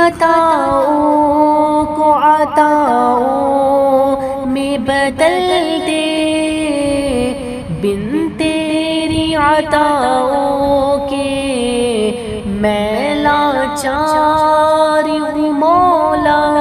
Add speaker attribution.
Speaker 1: खताओं को अताओं में बदल दे, बिन तेरी अताओं के मैं लाचार हूँ मौला।